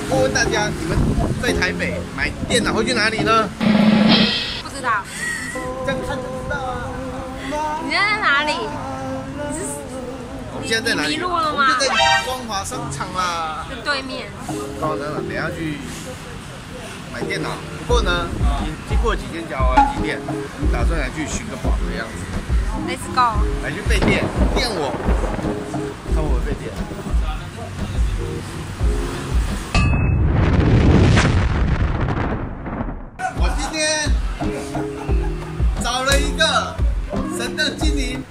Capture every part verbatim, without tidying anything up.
问问大家，你们在台北买电脑会去哪里呢？ 不知道。 这样看就知道啊。 你现在在哪里？你是我们现在在哪里？ 迷路了吗？ 我们就在光华商场啦。 在对面。 光华商场，等下去买电脑。不过呢，经过几间夹娃娃机店，我们打算来去寻个宝的样子。 Let's go。 来去备电，电我，看我备电。我今天找了一个神灯精灵。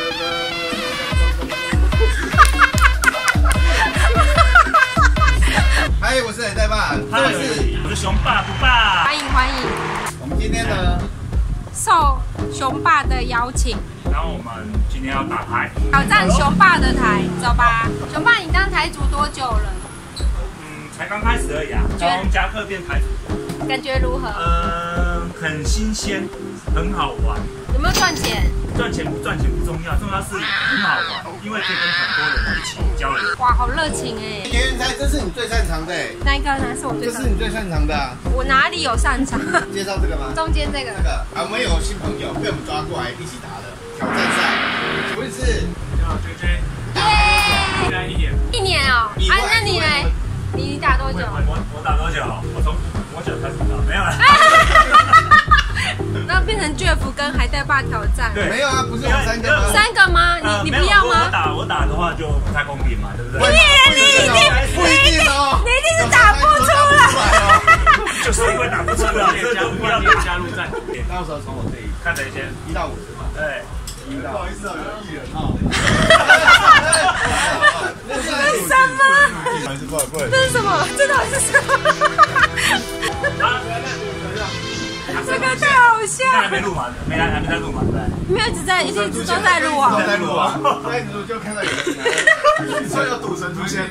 嗨，我是海带爸，这位是我是熊爸不爸。 欢迎欢迎。 我们今天呢， 受熊爸的邀请， 然后我们今天要打牌， 挑战熊爸的台，走吧。熊爸，你当台主多久了？ 嗯，才刚开始而已啊，从夹克变台主， 感觉如何？ 呃，很新鲜，很好玩。 有没有赚钱？ 赚钱不赚钱不重要，重要是很好玩，因为可以跟很多人一起交流。 哇，好热情哎！ 田园猜，这是你最擅长的， 那一个呢？是我最擅长。 这是你最擅长的啊。 我哪里有擅长？ 介绍这个吗？ 中间这个。 这个啊，我们有新朋友被我们抓过来一起打的挑战赛，不是？ 叫 J J， 耶！ 现在一年。 一年哦。啊，那你呢？你打多久？ 我我打多久？我从我九开始打，没有了。 那变成 Jeff 跟海带爸挑战。 对，没有啊，不是有三个吗？ 三个吗？你你不要吗？ 我打我打的话就不太公平嘛，对不对？ 你你一定不一定哦， 你一定是打不出来。 就是因为打不出来，所以就不要加入战。 到时候从我这里看谁先， 一到五十嘛。 对， 不好意思哦，有艺人哈。 这是什么？ 不好意思，不好意思。 这是什么？这到底是什么？这个太好笑了。 还没录完，没来，还没在录完，对。 没有，一直在，一直都在录啊。 都在录啊，在录就看到有人来，说有赌神出现。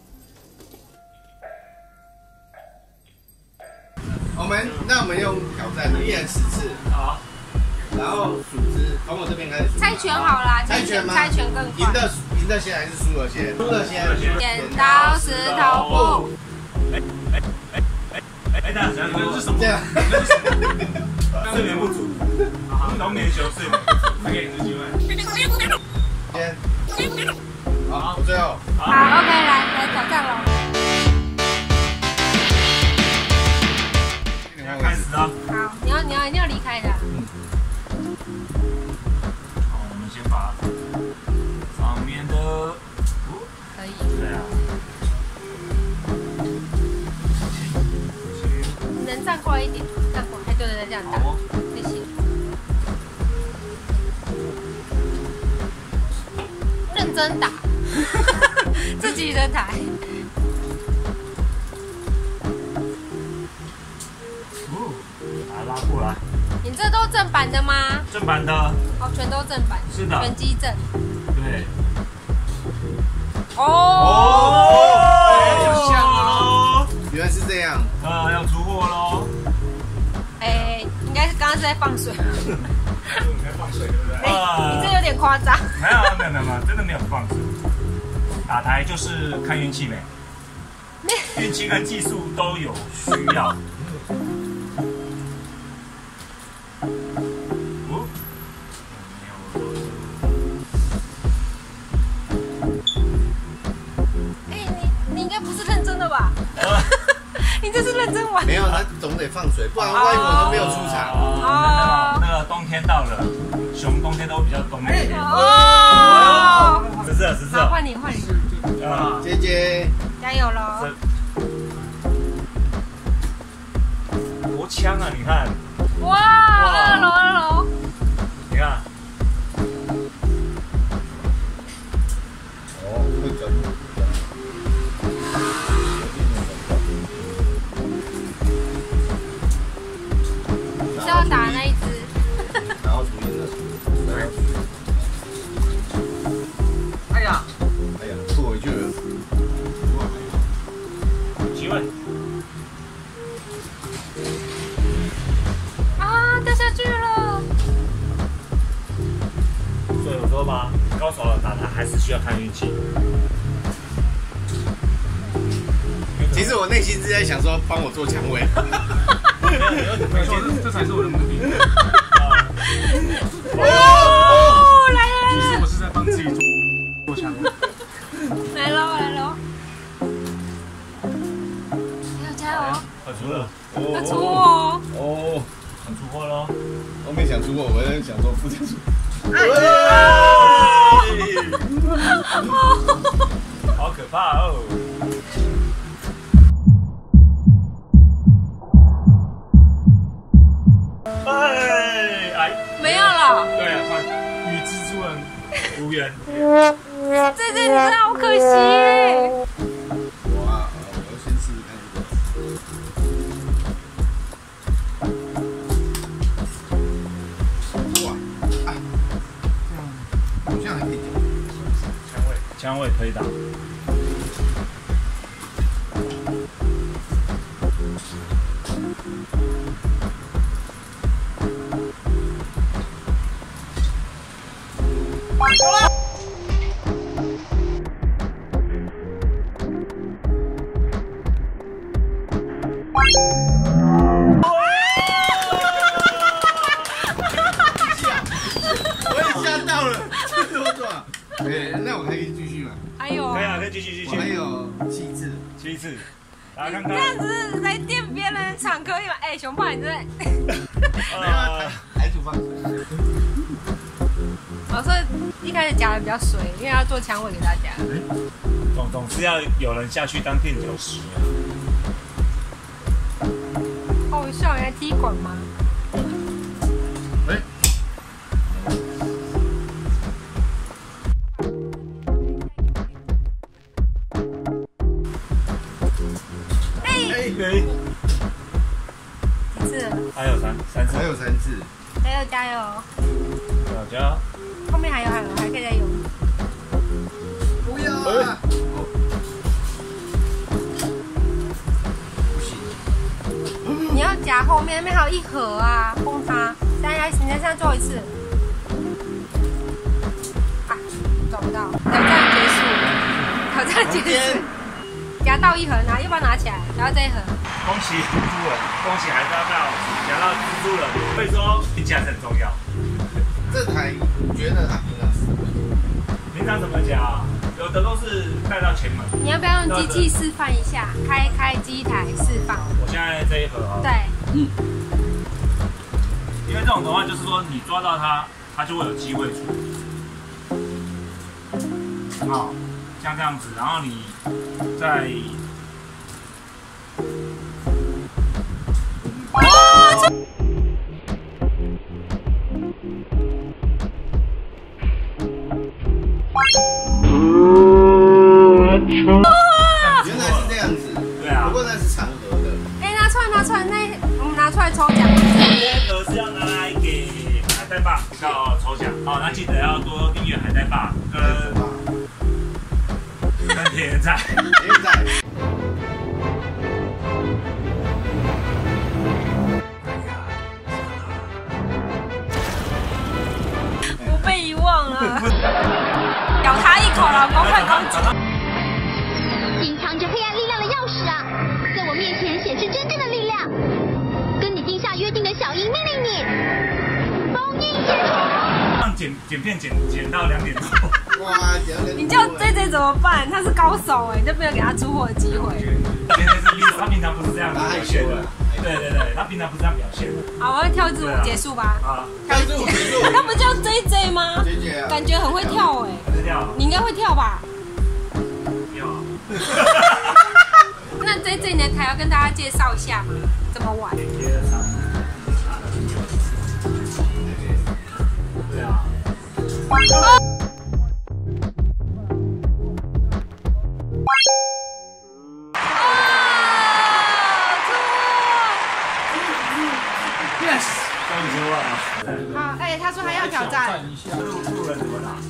我们那我们用挑战，一人十次， 好。 然后数支，从我这边开始数。 猜拳好啦， 猜拳吗？ 猜拳更快。 赢的赢的先还是输了先？输了先。 剪刀石头布。 哎哎哎哎哎，哎，那这是什么？ 这样。 睡眠不足，冬眠熊睡眠不足，再给你一次机会。 先。好，最后。 好 ，OK， 来来挑战喽。 开始啊！ 好，你要你要一定要离开的。 好，我们先把上面的， 可以。 对啊。 你能站过来一点，站过来，对对对，这样打。 好哦。 谢谢。认真打，自己的台。 把它拉过来。 你这都正版的吗？ 正版的。 哦，全都正版。 是的。 全机正。 对。 哦。 哦。像喽。 原来是这样。 呃，要出货喽。 哎，应该是刚刚是在放水。 应该放水，对不对？ 哎，你这有点夸张。 没有，没有，没有，没有，真的没有放水。打台就是看运气没。运气跟技术都有需要。 你这是认真玩？ 没有，他总得放水，不然万一我都没有出场。 哦，那个冬天到了，熊冬天都比较冬一点。 哦， 十四，十四。 好，换你，换你。 啊， 姐姐， 加油喽！ 多枪啊！你看。 哇，二楼，二楼。 你看。 哦，会转。 是要打那一只， 然后主赢了。对。 哎呀， 哎呀，吐回去了。 机会。 啊，掉下去了。 所以我说吧，高手打他还是需要看运气。 其实我内心是在想说，帮我做蔷薇。 没错，这才是我的目的。 哦，来了来其实了， 我是在帮自己做做蔷薇。 来喽来喽！加油加油！ 快出了， 要出哦！ 哦， 想出货喽！ 后面想出货，我在想说不想出。 好可怕哦！哎哎， 没有了， 对啊，快与蜘蛛人无缘。 这这真的好可惜耶！ 我啊，呃我要先试试看这个。哇，啊，这样好像还可以讲。 枪位，枪位可以打。 我也吓到了，这多壮！哎，那我还可以继续吗？ 还有， 可以啊，可以继续继续。 我还有七次， 七次，大家看这样看。 子来垫别人的场可以吗？哎，熊爸，你这， 没有啊，台主放水。 我说一开始讲的比较水，因为要做蔷薇给大家。 总总是要有人下去当垫脚石。 好笑，原来踢馆吗？ 哎， 哎， 哎， 几次了？ 还有三三次还，有三次。 加油加油！ 大家后面还有还有，还可以再用。 不要啊！不行， 你要夹后面，那边还有一盒啊，封它。现在你再上最后一次。啊，找不到，挑战结束，挑战结束。夹到一盒，拿，要不要拿起来？然后这一盒。 恭喜蜘蛛人，恭喜海大到夹到蜘蛛人。所以说运气还是很重要。 这台觉得它平常是平常怎么夹？有的都是带到前门。 你要不要用机器示范一下？开开机台示范。 我现在这一盒啊， 对， 嗯，因为这种的话，就是说你抓到它，它就会有机会出。好，像这样子，然后你再。 原来是这样子。 对啊不过那是长盒的。 哎，拿出来拿出来，那我们拿出来抽奖。 这个是要拿来给海带爸要抽奖，好，那记得要多订阅海带爸跟跟铁人仔。 铁人仔。 不被遗忘了，咬他一口，老公快攻击！ 隐藏着黑暗力量的钥匙啊，在我面前显示真正的力量。跟你定下约定的小樱命令你，封印解除。 让剪剪片剪剪到两点多。 哇，讲得你叫 J J 怎么办？他是高手哎，你就没有给他出货的机会。 今天是例子，他平常不是这样表现的。对对对，他平常不是这样表现的。 好，我要跳支舞结束吧。 啊， 跳支舞结束。 他不叫 J J 吗？ J J 啊， 感觉很会跳哎。 是跳。 你应该会跳吧？ 跳。 那 J J 你的台要跟大家介绍一下吗？怎么玩？ 对啊。 Yes。 终于出了。 好，哎，他说还要挑战。 路路人怎么打？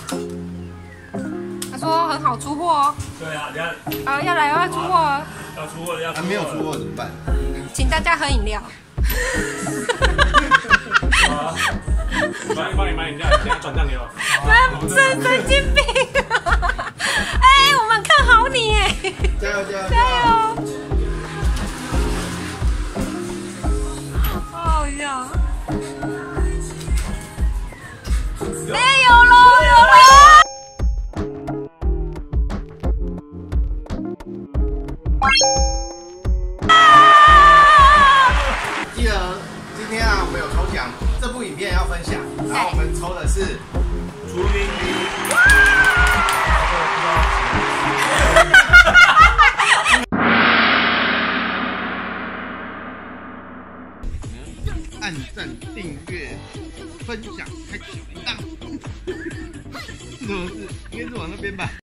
他说很好出货哦。 对啊，要啊，要来要出货哦， 要出货要还没有出货怎么办？ 请大家喝饮料。 好，帮你帮你买饮料，等下转账给我。 神神经病！哎，我们看好你哎， 加油加油加油！ 记得今天啊，我们有抽奖，这部影片要分享，然后我们抽的是除云鱼。 按赞、订阅、分享、开小铃铛。这怎么是？应该是往那边吧。